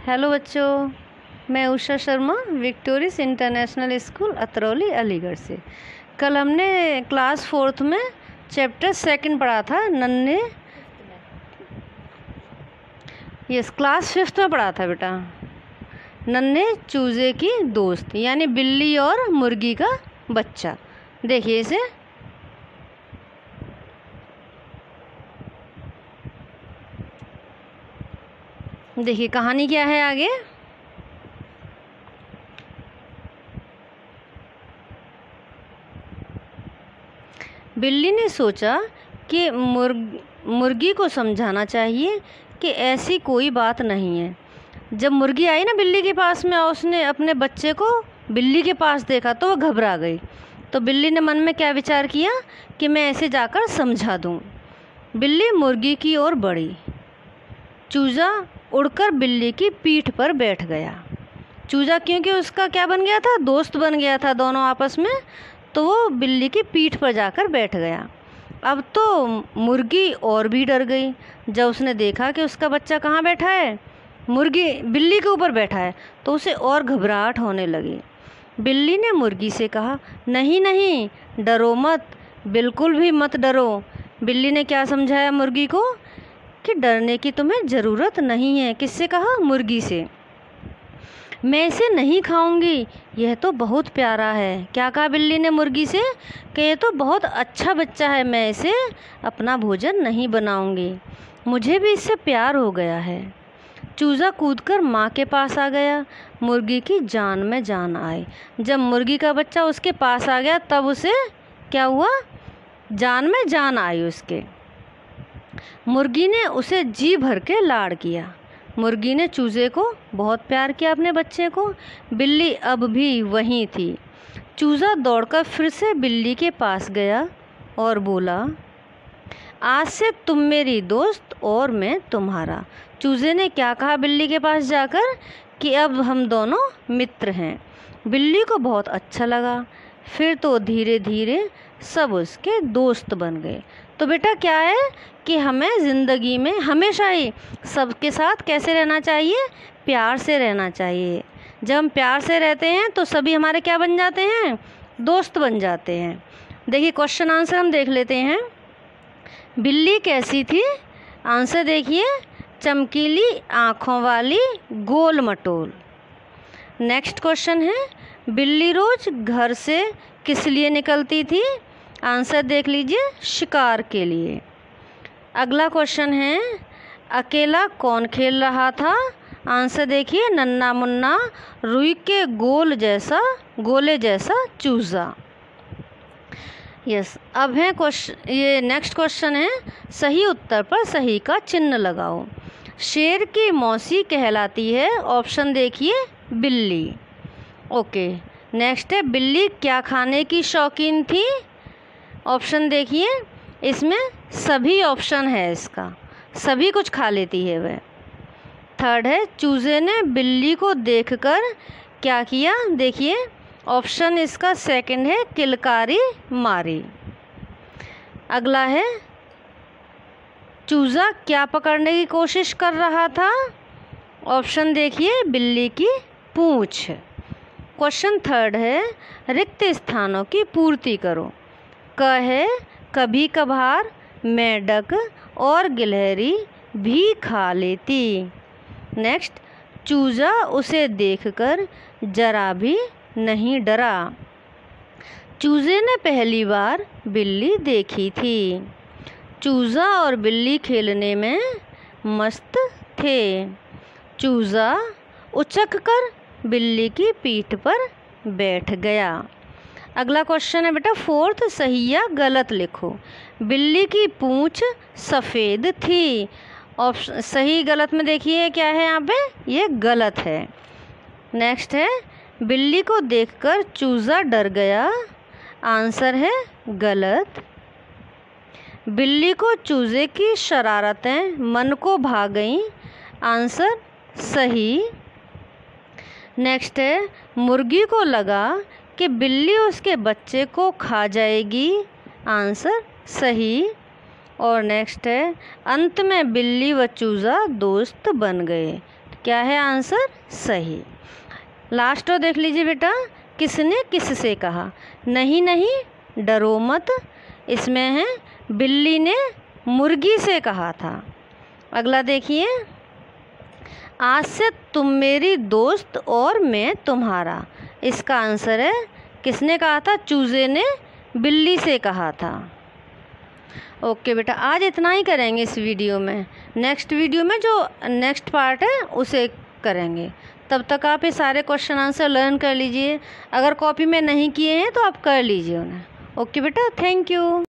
Hello बच्चों, मैं Usha Sharma victorious international school Atrauli Aligarh से। कल हमने क्लास 4th में चैप्टर 2 पढ़ा था नन्हे। क्लास 5th में पढ़ा था बेटा, नन्हे चूजे की दोस्त, यानी बिल्ली और मुर्गी का बच्चा। देखिए इसे, देखिए कहानी क्या है आगे। बिल्ली ने सोचा कि मुर्गी को समझाना चाहिए कि ऐसी कोई बात नहीं है। जब मुर्गी आई ना बिल्ली के पास में और उसने अपने बच्चे को बिल्ली के पास देखा तो वह घबरा गई। तो बिल्ली ने मन में क्या विचार किया कि मैं ऐसे जाकर समझा दूं। बिल्ली मुर्गी की ओर बढ़ी। चूजा उड़कर बिल्ली की पीठ पर बैठ गया। चूजा क्योंकि उसका क्या बन गया था, दोस्त बन गया था दोनों आपस में, तो वो बिल्ली की पीठ पर जाकर बैठ गया। अब तो मुर्गी और भी डर गई जब उसने देखा कि उसका बच्चा कहाँ बैठा है, बिल्ली के ऊपर बैठा है, तो उसे और घबराहट होने लगी। बिल्ली ने मुर्गी से कहा, नहीं नहीं, डरो मत, बिल्कुल भी मत डरो। बिल्ली ने क्या समझाया मुर्गी को कि डरने की तुम्हें ज़रूरत नहीं है। किससे कहा? मुर्गी से। मैं इसे नहीं खाऊंगी, यह तो बहुत प्यारा है। क्या कहा बिल्ली ने मुर्गी से कि यह तो बहुत अच्छा बच्चा है, मैं इसे अपना भोजन नहीं बनाऊंगी, मुझे भी इससे प्यार हो गया है। चूज़ा कूदकर माँ के पास आ गया। मुर्गी की जान में जान आई। जब मुर्गी का बच्चा उसके पास आ गया तब उसे क्या हुआ, जान में जान आई उसके। मुर्गी ने उसे जी भर के लाड़ किया। मुर्गी ने चूजे को बहुत प्यार किया, अपने बच्चे को। बिल्ली अब भी वहीं थी। चूजा दौड़कर फिर से बिल्ली के पास गया और बोला, आज से तुम मेरी दोस्त और मैं तुम्हारा। चूजे ने क्या कहा बिल्ली के पास जाकर कि अब हम दोनों मित्र हैं। बिल्ली को बहुत अच्छा लगा। फिर तो धीरे धीरे सब उसके दोस्त बन गए। तो बेटा क्या है कि हमें ज़िंदगी में हमेशा ही सबके साथ कैसे रहना चाहिए, प्यार से रहना चाहिए। जब हम प्यार से रहते हैं तो सभी हमारे क्या बन जाते हैं, दोस्त बन जाते हैं। देखिए क्वेश्चन आंसर हम देख लेते हैं। बिल्ली कैसी थी? आंसर देखिए, चमकीली आँखों वाली, गोल मटोल। नेक्स्ट क्वेश्चन है, बिल्ली रोज घर से किस लिए निकलती थी? आंसर देख लीजिए, शिकार के लिए। अगला क्वेश्चन है, अकेला कौन खेल रहा था? आंसर देखिए, नन्ना मुन्ना रुई के गोले जैसा चूजा। यस, अब है ये नेक्स्ट क्वेश्चन है, सही उत्तर पर सही का चिन्ह लगाओ। शेर की मौसी कहलाती है? ऑप्शन देखिए, बिल्ली। ओके, नेक्स्ट है, बिल्ली क्या खाने की शौकीन थी? ऑप्शन देखिए, इसमें सभी ऑप्शन है, इसका सभी कुछ खा लेती है वह। थर्ड है, चूजे ने बिल्ली को देखकर क्या किया? देखिए ऑप्शन इसका सेकंड है, किलकारी मारी। अगला है, चूजा क्या पकड़ने की कोशिश कर रहा था? ऑप्शन देखिए, बिल्ली की पूंछ। क्वेश्चन थर्ड है, रिक्त स्थानों की पूर्ति करो। क है, कभी कभार मेंढक और गिलहरी भी खा लेती। नेक्स्ट, चूजा उसे देखकर जरा भी नहीं डरा। चूजे ने पहली बार बिल्ली देखी थी। चूजा और बिल्ली खेलने में मस्त थे। चूजा उचककर बिल्ली की पीठ पर बैठ गया। अगला क्वेश्चन है बेटा, फोर्थ, सही या गलत लिखो। बिल्ली की पूंछ सफ़ेद थी। ऑप्शन सही गलत में देखिए क्या है यहाँ पे, ये गलत है। नेक्स्ट है, बिल्ली को देखकर चूजा डर गया। आंसर है गलत। बिल्ली को चूजे की शरारतें मन को भा गईं। आंसर सही। नेक्स्ट है, मुर्गी को लगा कि बिल्ली उसके बच्चे को खा जाएगी। आंसर सही। और नेक्स्ट है, अंत में बिल्ली व चूज़ा दोस्त बन गए। क्या है आंसर? सही। लास्ट और देख लीजिए बेटा, किसने किससे कहा? नहीं नहीं डरो मत, इसमें है बिल्ली ने मुर्गी से कहा था। अगला देखिए, आज से तुम मेरी दोस्त और मैं तुम्हारा। इसका आंसर है किसने कहा था? चूजे ने बिल्ली से कहा था। ओके बेटा, आज इतना ही करेंगे इस वीडियो में। नेक्स्ट वीडियो में जो नेक्स्ट पार्ट है उसे करेंगे। तब तक आप ये सारे क्वेश्चन आंसर लर्न कर लीजिए। अगर कॉपी में नहीं किए हैं तो आप कर लीजिए उन्हें। ओके बेटा, थैंक यू।